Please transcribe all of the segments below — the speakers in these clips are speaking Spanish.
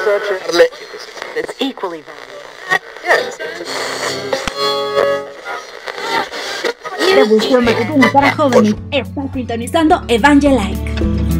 It's equally Devoción matutina para jóvenes. Está sintonizando Evangelike.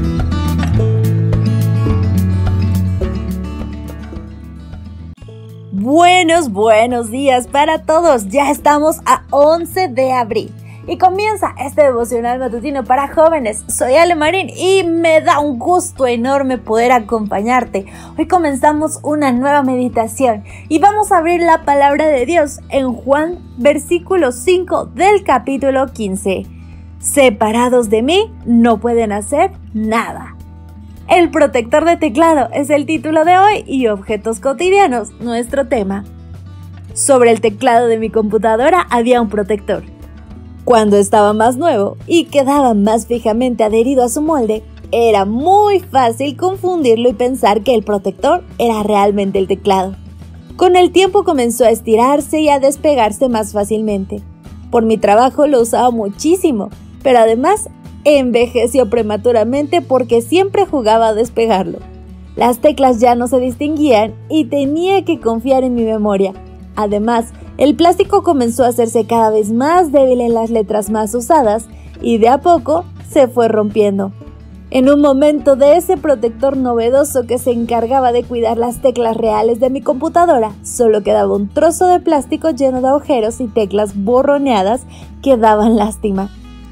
Buenos días para todos. Ya estamos a 11 de abril y comienza este devocional matutino para jóvenes. Soy Ale Marín y me da un gusto enorme poder acompañarte. Hoy comenzamos una nueva meditación y vamos a abrir la palabra de Dios en Juan, versículo 5 del capítulo 15. Separados de mí no pueden hacer nada. El protector de teclado es el título de hoy y objetos cotidianos, nuestro tema. Sobre el teclado de mi computadora había un protector. Cuando estaba más nuevo y quedaba más fijamente adherido a su molde, era muy fácil confundirlo y pensar que el protector era realmente el teclado. Con el tiempo comenzó a estirarse y a despegarse más fácilmente. Por mi trabajo lo usaba muchísimo, pero además envejeció prematuramente porque siempre jugaba a despegarlo. Las teclas ya no se distinguían y tenía que confiar en mi memoria. Además, el plástico comenzó a hacerse cada vez más débil en las letras más usadas y de a poco se fue rompiendo. En un momento de ese protector novedoso que se encargaba de cuidar las teclas reales de mi computadora, solo quedaba un trozo de plástico lleno de agujeros y teclas borroneadas que daban lástima.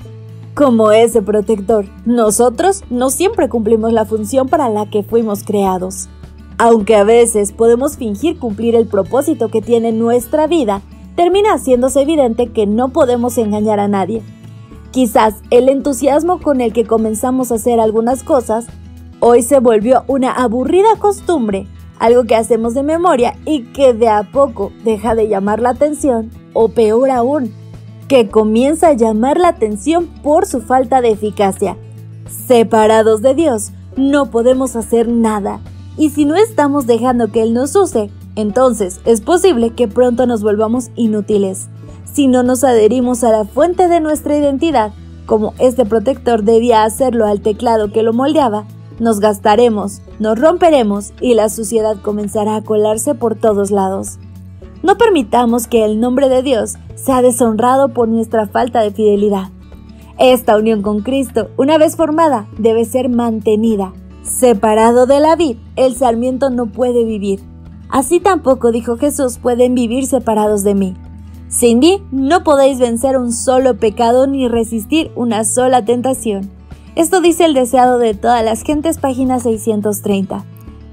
Como ese protector, nosotros no siempre cumplimos la función para la que fuimos creados. Aunque a veces podemos fingir cumplir el propósito que tiene nuestra vida, termina haciéndose evidente que no podemos engañar a nadie. Quizás el entusiasmo con el que comenzamos a hacer algunas cosas, hoy se volvió una aburrida costumbre, algo que hacemos de memoria y que de a poco deja de llamar la atención, o peor aún, que comienza a llamar la atención por su falta de eficacia. Separados de Dios, no podemos hacer nada. Y si no estamos dejando que Él nos use, entonces es posible que pronto nos volvamos inútiles. Si no nos adherimos a la fuente de nuestra identidad, como este protector debía hacerlo al teclado que lo moldeaba, nos gastaremos, nos romperemos y la suciedad comenzará a colarse por todos lados. No permitamos que el nombre de Dios sea deshonrado por nuestra falta de fidelidad. Esta unión con Cristo, una vez formada, debe ser mantenida. Separado de la vid, el sarmiento no puede vivir. Así tampoco, dijo Jesús, pueden vivir separados de mí. Sin mí no podéis vencer un solo pecado ni resistir una sola tentación. Esto dice el deseado de todas las gentes, página 630.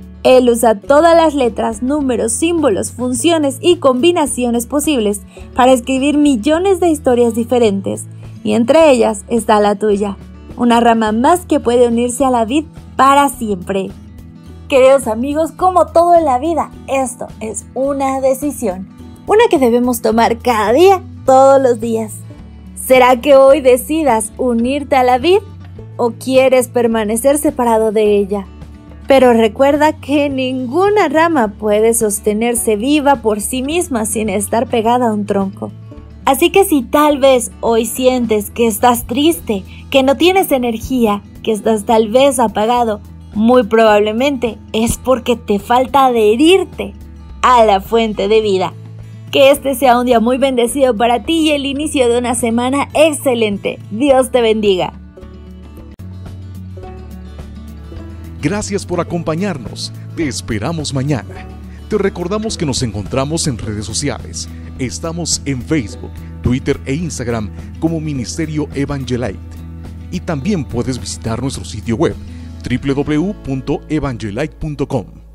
Él usa todas las letras, números, símbolos, funciones y combinaciones posibles para escribir millones de historias diferentes, y entre ellas está la tuya, una rama más que puede unirse a la vid para siempre. Queridos amigos, como todo en la vida, esto es una decisión, una que debemos tomar cada día, todos los días. ¿Será que hoy decidas unirte a la vid o quieres permanecer separado de ella? Pero recuerda que ninguna rama puede sostenerse viva por sí misma sin estar pegada a un tronco. Así que si tal vez hoy sientes que estás triste, que no tienes energía, que estás tal vez apagado, muy probablemente es porque te falta adherirte a la fuente de vida. Que este sea un día muy bendecido para ti y el inicio de una semana excelente. Dios te bendiga. Gracias por acompañarnos. Te esperamos mañana. Te recordamos que nos encontramos en redes sociales. Estamos en Facebook, Twitter e Instagram como Ministerio Evangelite. Y también puedes visitar nuestro sitio web www.evangelite.com.